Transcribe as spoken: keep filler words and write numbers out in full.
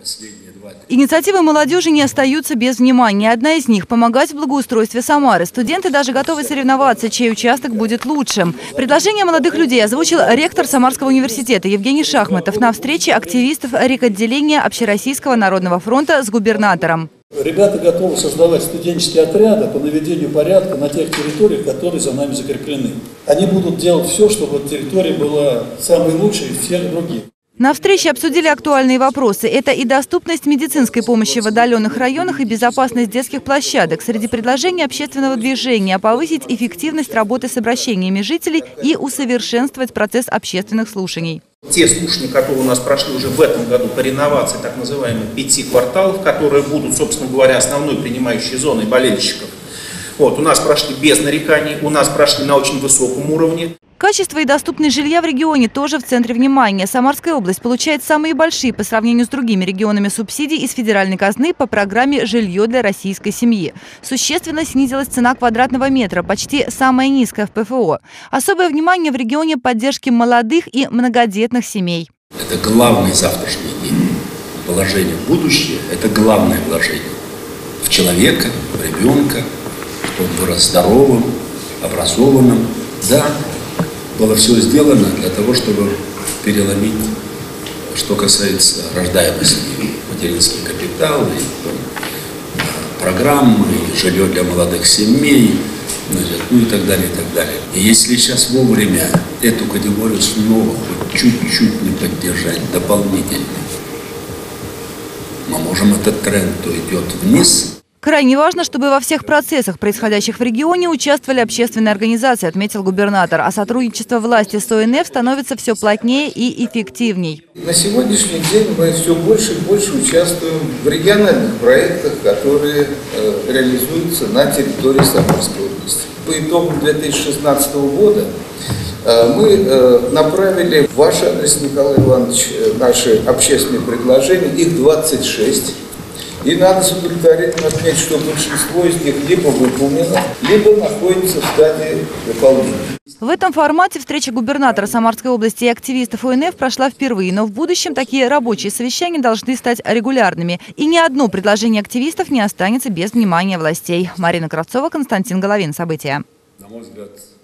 Инициативы молодежи не остаются без внимания. Одна из них – помогать в благоустройстве Самары. Студенты даже готовы соревноваться, чей участок будет лучшим. Предложение молодых людей озвучил ректор Самарского университета Евгений Шахматов на встрече активистов рекотделения Общероссийского народного фронта с губернатором. Ребята готовы создавать студенческие отряды по наведению порядка на тех территориях, которые за нами закреплены. Они будут делать все, чтобы территория была самой лучшей из всех других. На встрече обсудили актуальные вопросы. Это и доступность медицинской помощи в отдаленных районах, и безопасность детских площадок. Среди предложений общественного движения – повысить эффективность работы с обращениями жителей и усовершенствовать процесс общественных слушаний. Те слушания, которые у нас прошли уже в этом году по реновации так называемых пяти кварталов, которые будут, собственно говоря, основной принимающей зоной болельщиков, вот, у нас прошли без нареканий, у нас прошли на очень высоком уровне. Качество и доступность жилья в регионе тоже в центре внимания. Самарская область получает самые большие по сравнению с другими регионами субсидий из федеральной казны по программе «Жилье для российской семьи». Существенно снизилась цена квадратного метра, почти самая низкая в ПФО. Особое внимание в регионе поддержки молодых и многодетных семей. Это главный завтрашний день. Вложение в будущее – это главное вложение в человека, в ребенка, чтобы он вырос здоровым, образованным. Да, было все сделано для того, чтобы переломить, что касается рождаемости, материнский капитал, и, там, программы, и жилье для молодых семей, значит, ну и так далее, и так далее. И если сейчас вовремя эту категорию снова хоть чуть-чуть не поддержать дополнительно, мы можем этот тренд, то идет вниз. Крайне важно, чтобы во всех процессах, происходящих в регионе, участвовали общественные организации, отметил губернатор. А сотрудничество власти с О Н Ф становится все плотнее и эффективней. На сегодняшний день мы все больше и больше участвуем в региональных проектах, которые э, реализуются на территории Самарской области. По итогам две тысячи шестнадцатого года э, мы э, направили в ваш адрес, Николай Иванович, наши общественные предложения, их двадцать шесть. И надо с удовлетворением отметить, что большинство из них либо выполнено, либо находится в стадии выполнения. В этом формате встреча губернатора Самарской области и активистов О Н Ф прошла впервые, но в будущем такие рабочие совещания должны стать регулярными. И ни одно предложение активистов не останется без внимания властей. Марина Кравцова, Константин Головин. События. На мой взгляд,